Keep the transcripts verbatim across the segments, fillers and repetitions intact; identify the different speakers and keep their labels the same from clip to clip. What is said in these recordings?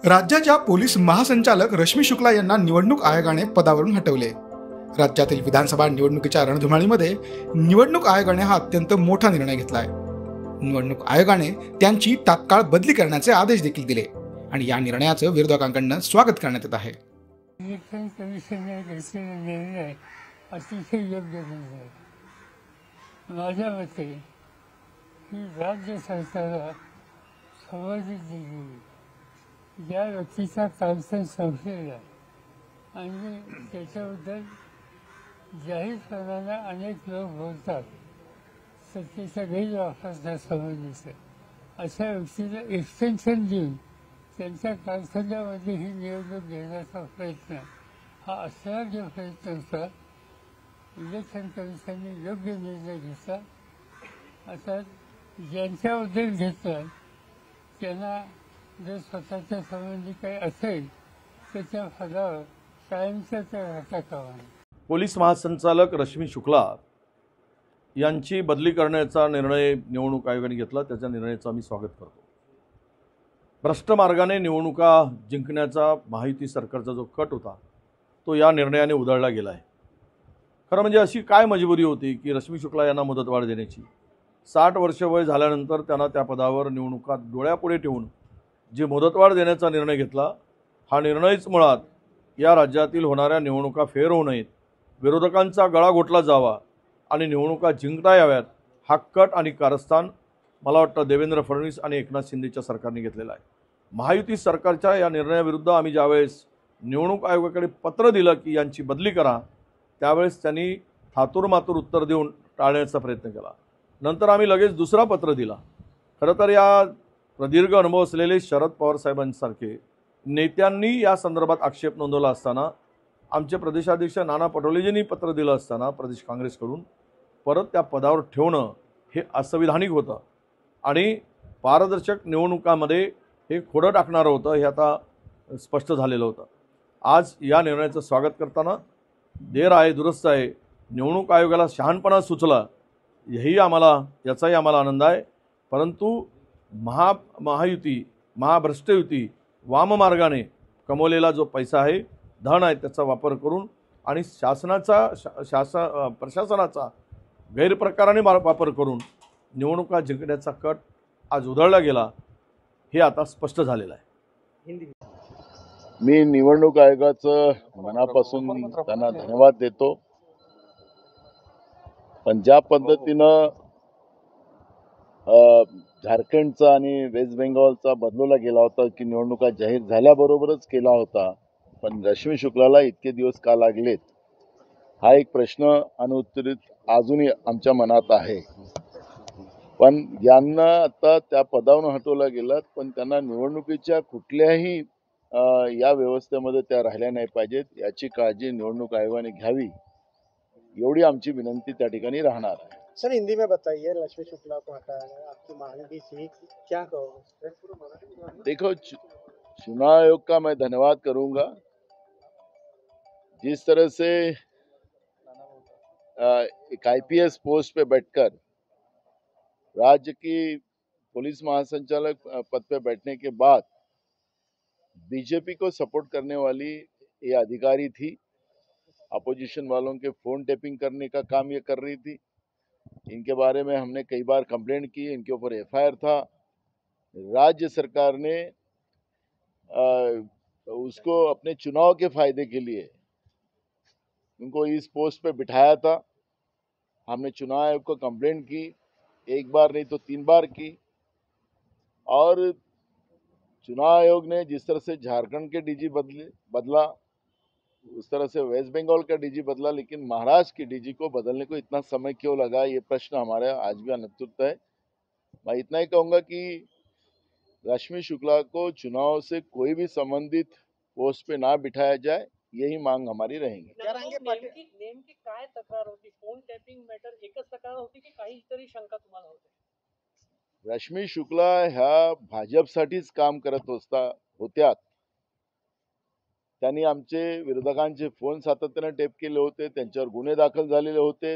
Speaker 1: राज्याच्या पोलीस महासंचालक रश्मी शुक्ला यांना निवडणूक आयोगाने पदावरून हटवले। राज्यातील विधानसभा निवडणुकीच्या रणधुमाळीमध्ये निवडणूक आयोगाने हा अत्यंत मोठा निर्णय घेतला आहे। निवडणूक आयोगाने त्यांची तात्काळ बदली करण्याचे आदेश देखील दिले आणि या निर्णयाचं विरोधकांकडून स्वागत करण्यात येत आहे।
Speaker 2: इलेक्शन कमिशनने घेतलेला निर्णय अतिशय योग्य निर्णय माझ्या मते ही राज्य सरकारला खबरदारी दिली। ज्या व्यक्तीचा कालचा संशय आहे आणि त्याच्याबद्दल जाहीरपणाने अनेक लोक बोलतात, सत्तेचा गैरवापर त्या संबंधीचा, अशा व्यक्तीला एक्सटेन्शन देऊन त्यांच्या कारखान्यामध्ये ही निवडणूक घेण्याचा प्रयत्न हा असला जो प्रयत्न होता, इलेक्शन कमिशनने योग्य निर्णय घेतला। आता ज्यांच्याबद्दल घेतला त्यांना जर स्वतःच्या संबंधी काही असेल तर त्या फलावर कायमचा त्या घाटा कामा नये।
Speaker 3: पोलीस महासंचालक रश्मी शुक्ला यांची बदली करण्याचा निर्णय निवडणूक आयोगाने घेतला, त्याच्या निर्णयाचं आम्ही स्वागत करतो। भ्रष्ट मार्गाने निवडणुका जिंकण्याचा महायुती सरकारचा जो कट होता तो या निर्णयाने उधळला गेला आहे। खरं म्हणजे अशी काय मजबुरी होती की रश्मी शुक्ला यांना मुदतवाढ देण्याची? साठ वर्ष वय झाल्यानंतर त्यांना त्या पदावर निवडणुका डोळ्यापुढे ठेवून जे मुदतवाढ देण्याचा निर्णय घेतला, हा निर्णयच मुळात या राज्यातील होणाऱ्या निवडणुका फेर होऊ नयेत, विरोधकांचा गळा घोटला जावा आणि निवडणुका जिंकता याव्यात हा कट आणि कारस्थान मला वाटतं देवेंद्र फडणवीस आणि एकनाथ शिंदेच्या सरकारने घेतलेला आहे। महायुती सरकारच्या या निर्णयाविरुद्ध आम्ही ज्यावेळेस निवडणूक आयोगाकडे पत्र दिलं की यांची बदली करा, त्यावेळेस त्यांनी थातूरमातूर उत्तर देऊन टाळण्याचा प्रयत्न केला। नंतर आम्ही लगेच दुसरा पत्र दिला। खरं तर या प्रदीर्घ अनुभव असलेले शरद पवार साहेबांसारखे नेत्यांनी या संदर्भात आक्षेप नोंदवला असताना, आमचे प्रदेशाध्यक्ष नाना पटोलेजींनी पत्र दिलं असताना प्रदेश काँग्रेसकडून परत त्या पदावर ठेवणं हे असंविधानिक होतं आणि पारदर्शक निवडणुकामध्ये हे खोडं टाकणारं होतं, हे आता स्पष्ट झालेलं होतं। आज या निर्णयाचं स्वागत करताना देर आहे दुरुस्त आहे, निवडणूक आयोगाला शहाणपणा सुचला हेही आम्हाला याचाही आम्हाला आनंद आहे। परंतु महा महायुती महाभ्रष्टयुती वाममार्गाने कमवलेला जो पैसा आहे, धन आहे, त्याचा वापर करून आणि शासनाचा शा शासन प्रशासनाचा गैरप्रकाराने वापर करून निवडणुका जिंकण्याचा कट आज उधळला गेला, हे आता स्पष्ट झालेलं आहे।
Speaker 4: मी निवडणूक आयोगाचं मनापासून त्यांना धन्यवाद देतो। पण ज्या पद्धतीनं झारखंडचा आणि वेस्ट बेंगॉलचा बदलवला गेला होता की निवडणुका जाहीर झाल्याबरोबरच केला होता, पण रश्मी शुक्लाला इतके दिवस का लागलेत हा एक प्रश्न अनुत्तरित अजूनही आमच्या मनात आहे। पण यांना आता त्या पदावरून हटवलं गेलं, पण त्यांना निवडणुकीच्या कुठल्याही या व्यवस्थेमध्ये त्या राहिल्या नाही पाहिजेत, याची काळजी निवडणूक आयोगाने घ्यावी, एवढी आमची विनंती त्या ठिकाणी राहणार आहे।
Speaker 5: सर हिंदी में बताइए, रश्मी शुक्ला को हटाया आपकी मांग भी थी, क्या कहोगे?
Speaker 4: देखो, चुनाव आयोग का मैं धन्यवाद करूंगा। जिस तरह से एक आईपीएस पोस्ट पे बैठकर राज्य की पुलिस महासंचालक पद पे बैठने के बाद बीजेपी को सपोर्ट करने वाली ये अधिकारी थी, अपोजिशन वालों के फोन टेपिंग करने का काम ये कर रही थी। इनके बारे में हमने कई बार कंप्लेंट की, इनके ऊपर एफआईआर था। राज्य सरकार ने आ, उसको अपने चुनाव के फायदे के लिए उनको इस पोस्ट पे बिठाया था। हमने चुनाव आयोग को कंप्लेंट की, एक बार नहीं तो तीन बार की, और चुनाव आयोग ने जिस तरह से झारखंड के डीजी बदले बदला उस तरह से वेस्ट बंगाल का डीजी बदला, लेकिन महाराष्ट्र की डीजी को बदलने को इतना समय क्यों लगा, ये प्रश्न हमारे आज भी अनंतुत है। मैं इतना ही कहूंगा कि रश्मी शुक्ला को चुनाव से कोई भी संबंधित पोस्ट पे ना बिठाया जाए, यही मांग हमारी रहेगी।
Speaker 5: नेमकी काय तक्रार होती? फोन टॅपिंग मॅटर एकच तक्रार होती की काही तरी शंका तुम्हाला होती?
Speaker 4: रश्मी शुक्ला ह्या भाजपसाठीच काम करत असता होत्या। त्यांनी आमचे विरोधकांचे फोन सातत्याने टेप केले होते, त्यांच्यावर गुन्हे दाखल झालेले होते।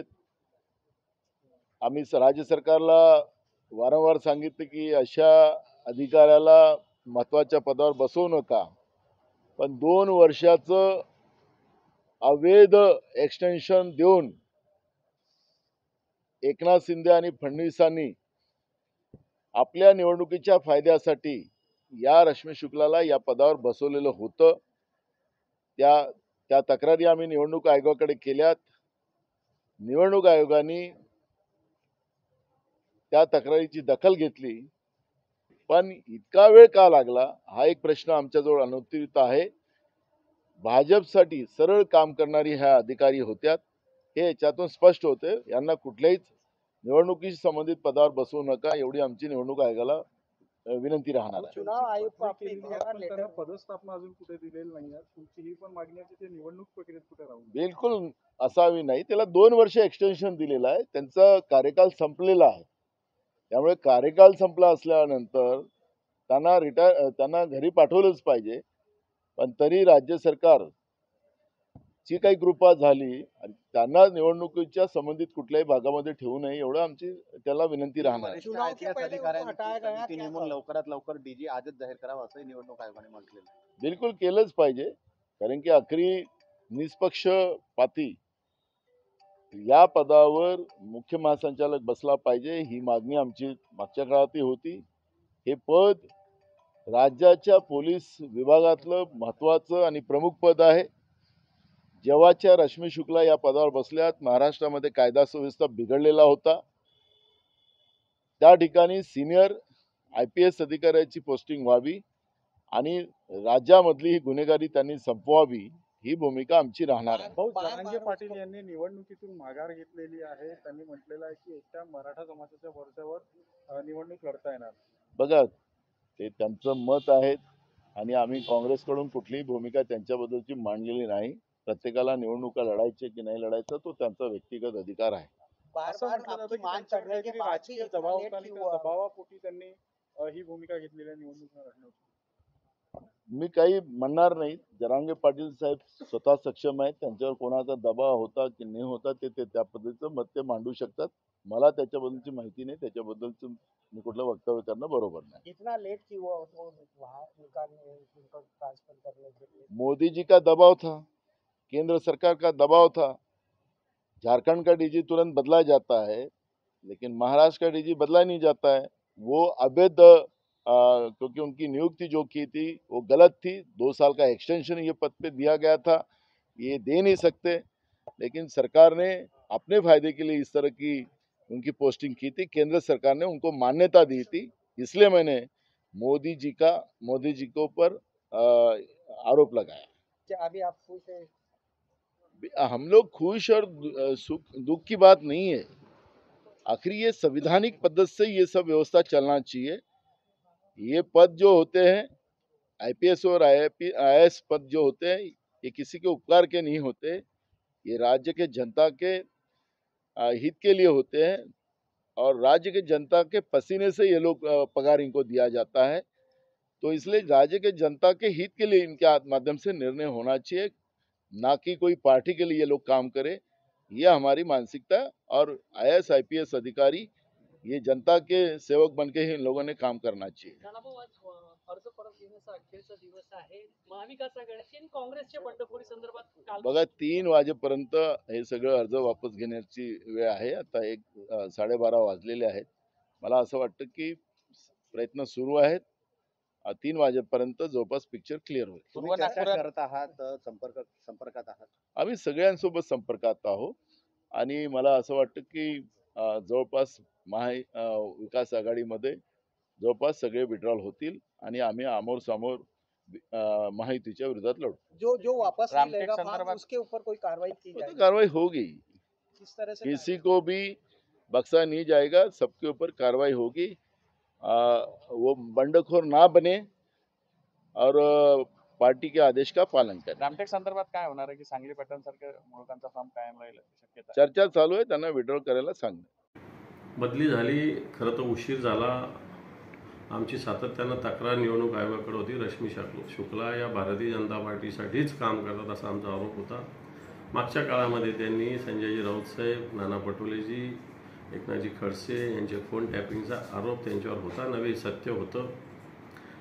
Speaker 4: आम्ही राज्य सरकारला वारंवार सांगितलं की अशा अधिकाऱ्याला महत्वाच्या पदावर बसवू नका, पण दोन वर्षाचं अवैध एक्सटेन्शन देऊन एकनाथ शिंदे आणि फडणवीसांनी आपल्या निवडणुकीच्या फायद्यासाठी या रश्मी शुक्लाला या पदावर बसवलेलं होतं. त्या त्या तक्रारी आम्ही निवडणूक आयोगाकडे केल्यात. निवडणूक आयोगाने त्या तक्रारीची दखल घेतली, पण इतका वेळ का लागला हा एक प्रश्न आमच्याजवळ अनुत्तरित आहे. भाजपसाठी सरळ काम करणारी ह्या अधिकारी होत्यात हे याच्यातून स्पष्ट होते. यांना कुठल्याही निवडणुकीशी संबंधित पदावर बसवू नका एवढी आमची निवडणूक आयोगाला विनंती राहणार आहे.
Speaker 6: चुनाव आयोग को आपली लेटर पदस्थापना अजून कुठे दिलेली नाही आहे. तुमची ही पण मागणी आहे की निवडणूक प्रक्रियेत कुठे राहू
Speaker 4: बिलकुल असावी नाही. त्याला दोन वर्ष एक्सटेन्शन दिलेलं आहे. त्यांचा कार्यकाल संपलेला आहे. त्यामुळे कार्यकाल संपला असल्यानंतर त्यांना रिटायर त्यांना घरी पाठवलंच पाहिजे. पण तरी राज्य सरकार ची काही कृपा झाली आणि त्यांना निवडणुकीच्या संबंधित कुठल्याही भागामध्ये ठेवू नये एवढं आमची त्याला विनंती राहणार आहे.
Speaker 7: चुनाव के पहले उनको हटाया गया की नेमून लवकरात लवकर डीजी आदेश जाहीर करावा असंही निवडणूक आयोगाने म्हटलेलं आहे.
Speaker 4: बिलकुल केलंच पाहिजे, कारण की आखरी निष्पक्षपाती या पदावर मुख्य महासंचालक बसला पाहिजे ही मागणी आमची मागच्या काळातही होती. हे पद राज्याच्या पोलीस विभागातलं महत्वाचं आणि प्रमुख पद आहे. जेव्हाच्या रश्मी शुक्ला या पदावर बसल्यात महाराष्ट्रामध्ये कायदा सुव्यवस्था बिघडलेला होता. त्या ठिकाणी सिनियर आय पी एस अधिकाऱ्याची पोस्टिंग व्हावी आणि राज्यामधली ही गुन्हेगारी त्यांनी संपवावी ही भूमिका आमची राहणार आहे.
Speaker 6: भाऊ जरांगे पाटील यांनी निवडणुकीतून माघार घेतलेली आहे. त्यांनी म्हटलेलं आहे की एकट्या मराठा समाजाच्या वरच्यावर निवडणूक लढता येणार.
Speaker 4: बघा, ते त्यांचं मत आहे आणि आम्ही काँग्रेसकडून कुठलीही भूमिका त्यांच्याबद्दलची मांडलेली नाही. प्रत्येकाला निवडणुका लढायचे की नाही लढायचं तो त्यांचा व्यक्तिगत अधिकार आहे.
Speaker 6: असं म्हटलं जातं की त्यांच्याकडे काहीतरी राजकीय दबाव होता आणि त्या दबावापोटी त्यांनी ही भूमिका घेतलेली आहे निवडणूक लढण्याची.
Speaker 4: मी काही म्हणणार नाही. जरांगे पाटील साहेब स्वतः सक्षम आहेत. त्यांच्यावर कोणाचा दबाव होता की नाही होता ते ते त्या पद्धतीचं मत ते मांडू शकतात. मला त्याच्याबद्दलची माहिती नाही. त्याच्याबद्दलचं मी कुठलं वक्तव्य करणं बरोबर नाही.
Speaker 7: इतना लेट की हुआ उसको वहाँ निकालने उनको ट्रांसफर करने के लिए
Speaker 4: मोदी जी का दबाव था, केंद्र सरकार का दबाव था. झारखंड का डीजी तुरंत बदला जाता है, लेकिन महाराष्ट्र का डीजी बदला नहीं जाता है. वो अवैध क्योंकि उनकी नियुक्ति जो की थी वो गलत थी. दो साल का एक्सटेंशन ये पद पे दिया गया था, ये दे नहीं सकते. लेकिन सरकार ने अपने फायदे के लिए इस तरह की उनकी पोस्टिंग की थी. केंद्र सरकार ने उनको मान्यता दी थी. इसलिए मैंने मोदी जी का मोदी जी के ऊपर आरोप लगाया.
Speaker 7: क्या अभी आप खुश हैं?
Speaker 4: हम लोग खुश और सुख दुख की बात नहीं है. आखिर ये संविधानिक पद्धति से ये सब व्यवस्था चलना चाहिए. ये पद जो होते हैं आई पी एस और आई ए एस पद जो होते हैं ये किसी के उपकार के नहीं होते. ये राज्य के जनता के हित के लिए होते हैं और राज्य के जनता के पसीने से ये लोग पगार इनको दिया जाता है. तो इसलिए राज्य के जनता के हित के लिए इनके माध्यम से निर्णय होना चाहिए, ना कि कोई पार्टी के लिए ये लोग काम करे. ये हमारी मानसिकता. और I A S I P S अधिकारी ये जनता के सेवक बनके ही इन लोगों ने काम करना चाहिए.
Speaker 5: अर्ज परत घेण्याचा अखेरचा दिवस आहे. महाविकास आघाडीची आणि काँग्रेसच्या बंडखोरी संदर्भात काल
Speaker 4: बघा, तीन वाजेपर्यंत हे सगळं अर्ज वापस घेण्याची वेळ आहे. आता एक साडेबारा वाजलेले आहेत. मला असं वाटतं की प्रयत्न सुरू आहेत. तीन वाजेपर्यंत जवळपास पिक्चर क्लिअर होईल.
Speaker 7: तुम्ही चर्चा करत आहात, संपर्क संपर्कात आहात?
Speaker 4: आम्ही सगळ्यांसोबत संपर्कात आहोत आणि मला असं वाटतं की जवळपास महा विकास आघाडीमध्ये जवळपास सगळे विड्रॉल होतील आणि आम्ही आमोर समोर महायुतीच्या विरोधात लढू.
Speaker 7: जो जो वापस नहीं लेगा फॉर्म, उसके ऊपर कोई कार्रवाई की जाएगी?
Speaker 4: कार्रवाई होगी.
Speaker 7: किस तरह से
Speaker 4: किसी को भी बख्शा नहीं जाएगा. सबके ऊपर कार्रवाई होगी. आ, वो बंडखोर ना बने और पार्टी के आदेश का पालन करें.
Speaker 6: रामटेक संदर्भात काय होणार आहे की सांगली पॅटर्न सारखे मुळकांचा फॉर्म कायम राहील शक्यता?
Speaker 4: चर्चा चालू आहे. त्यांना विड्रॉल करायला सांगणं.
Speaker 8: बदली झाली, खरं तर उशीर झाला. आमची सातत्यानं तक्रार निवडणूक आयोगाकडे होती. रश्मी शुक्ला या भारतीय जनता पार्टीसाठीच काम करतात असा आमचा आरोप होता. मागच्या काळामध्ये त्यांनी संजयजी राऊत साहेब, नाना पटोलेजी, एकनाथजी खडसे यांचे फोन टॅपिंगचा आरोप त्यांच्यावर होता. नवे सत्य होतं.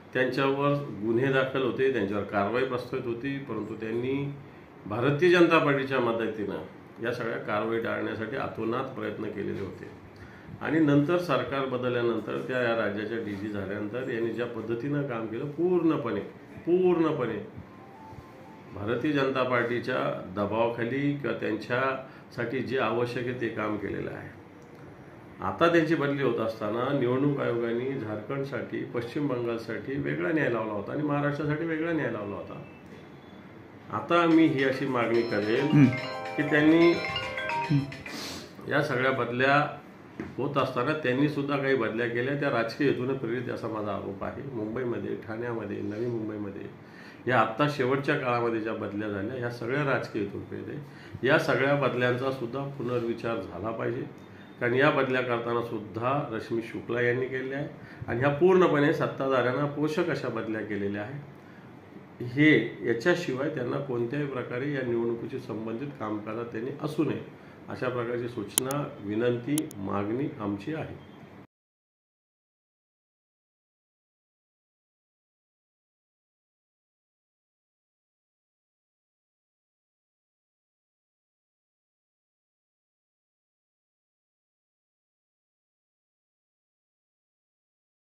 Speaker 8: त्यांच्यावर गुन्हे दाखल होते, त्यांच्यावर कारवाई प्रस्तावित होती, परंतु त्यांनी भारतीय जनता पार्टीच्या मदतीनं या सगळ्या कारवाई टाळण्यासाठी अतोनात प्रयत्न केलेले होते. आणि नंतर सरकार बदलल्यानंतर त्या या राज्याच्या डी जी झाल्यानंतर यांनी ज्या पद्धतीनं काम केलं, पूर्णपणे पूर्णपणे भारतीय जनता पार्टीच्या दबावाखाली किंवा त्यांच्यासाठी जे आवश्यक आहे ते काम केलेलं आहे. आता त्यांची बदली होत असताना निवडणूक आयोगाने झारखंडसाठी, पश्चिम बंगालसाठी वेगळा न्याय लावला होता आणि महाराष्ट्रासाठी वेगळा न्याय लावला होता. आता मी ही अशी मागणी करेन की त्यांनी या सगळ्या बदल्या होत असताना त्यांनी सुद्धा काही बदल्या केल्या, त्या राजकीय हेतूने प्रेरित असा माझा आरोप आहे. मुंबईमध्ये, ठाण्यामध्ये, नवी मुंबईमध्ये या आत्ता शेवटच्या काळामध्ये ज्या बदल्या झाल्या ह्या सगळ्या राजकीय हेतून प्रेरित आहे. या सगळ्या बदल्यांचा सुद्धा पुनर्विचार झाला पाहिजे, कारण या बदल्या करताना सुद्धा रश्मी शुक्ला यांनी केल्या आहे आणि ह्या पूर्णपणे सत्ताधाऱ्यांना पोषक अशा बदल्या केलेल्या आहेत. हे याच्याशिवाय त्यांना कोणत्याही प्रकारे या निवडणुकीशी संबंधित कामकाजात त्यांनी असू नये अशा प्रकारची सूचना, विनंती, मागणी आमची आहे.